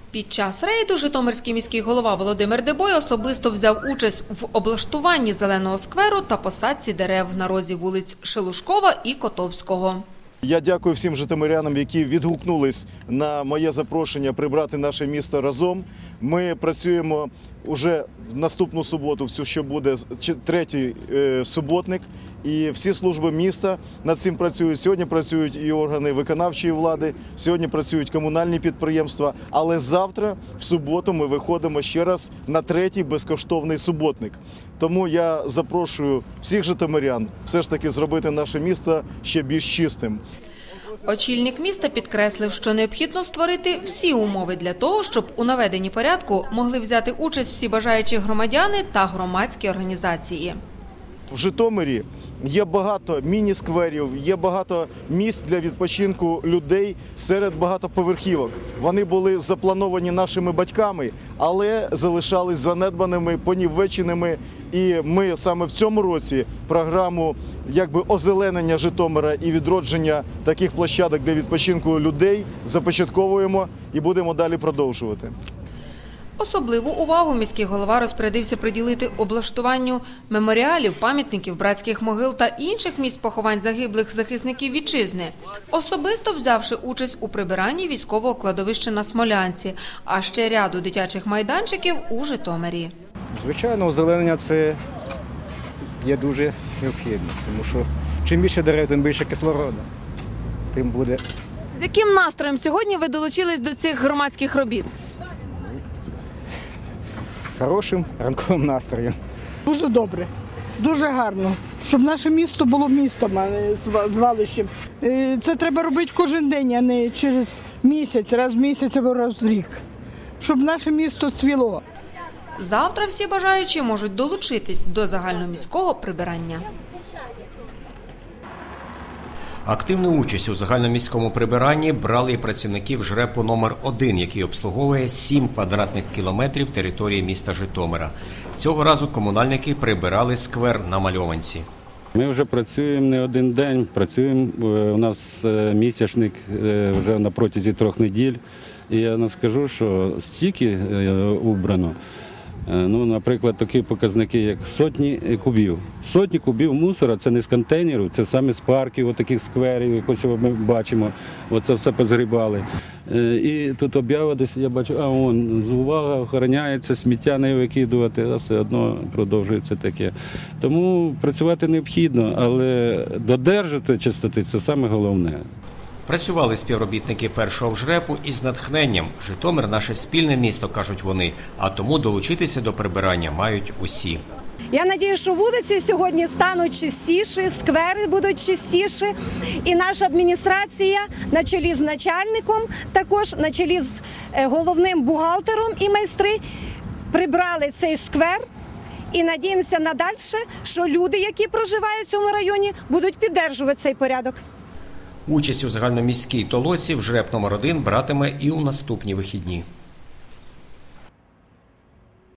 Під час рейду житомирський міський голова Володимир Дебой особисто взяв участь в облаштуванні зеленого скверу та посадці дерев на розі вулиць Шелушкова і Котовського. Я дякую всім житомирянам, які відгукнулись на моє запрошення прибрати наше місто разом. Ми працюємо вже в наступну суботу, в цю, що буде третій суботник, і всі служби міста над цим працюють. Сьогодні працюють і органи виконавчої влади, сьогодні працюють комунальні підприємства, але завтра, в суботу, ми виходимо ще раз на третій безкоштовний суботник. Тому я запрошую всіх житомирян все ж таки зробити наше місто ще більш чистим. Очільник міста підкреслив, що необхідно створити всі умови для того, щоб у наведенні порядку могли взяти участь всі бажаючі громадяни та громадські організації. В Житомирі є багато міні-скверів, є багато місць для відпочинку людей серед багатоповерхівок. Вони були заплановані нашими батьками, але залишались занедбаними, понівеченими. І ми саме в цьому році програму озеленення Житомира і відродження таких площадок для відпочинку людей започатковуємо і будемо далі продовжувати. Особливу увагу міський голова розпорядився приділити облаштуванню меморіалів, пам'ятників, братських могил та інших місць поховань загиблих захисників вітчизни, особисто взявши участь у прибиранні військового кладовища на Смолянці, а ще ряду дитячих майданчиків у Житомирі. Звичайно, озеленення – це є дуже необхідно, тому що чим більше дерев, тим більше кислороду, тим буде. З яким настроєм сьогодні ви долучились до цих громадських робіт? З хорошим ранковим настроєм. Дуже добре, дуже гарно, щоб наше місто було містом, а не звалищем. Це треба робити кожен день, а не через місяць, раз в місяць або раз в рік, щоб наше місто цвіло. Завтра всі бажаючі можуть долучитись до загальноміського прибирання. Активну участь у загальноміському прибиранні брали і працівників ЖРЕПу номер 1, який обслуговує 7 квадратних кілометрів території міста Житомира. Цього разу комунальники прибирали сквер на Мальованці. Ми вже працюємо не один день, працюємо, у нас місячник вже на протязі 3 неділь. І я не скажу, що стільки убрано. Наприклад, такі показники, як сотні кубів. Сотні кубів мусора – це не з контейнерів, це саме з парків, таких скверів, якось ми бачимо, оце все позгрібали. І тут об'ява десь, я бачу, увага, охороняється, сміття не викидувати, а все одно продовжується таке. Тому працювати необхідно, але додержати чистоти – це саме головне. Працювали співробітники першого ЖРЕПу із натхненням. Житомир – наше спільне місто, кажуть вони, а тому долучитися до прибирання мають усі. Я сподіваюся, що вулиці сьогодні стануть чистіші, сквери будуть чистіші. І наша адміністрація на чолі з начальником, також на чолі з головним бухгалтером і майстри прибрали цей сквер. І сподіваємося надальше, що люди, які проживають в цьому районі, будуть підтримувати цей порядок. Участь у загальноміській толоці в ЖРЕП номер 1 братиме і у наступні вихідні.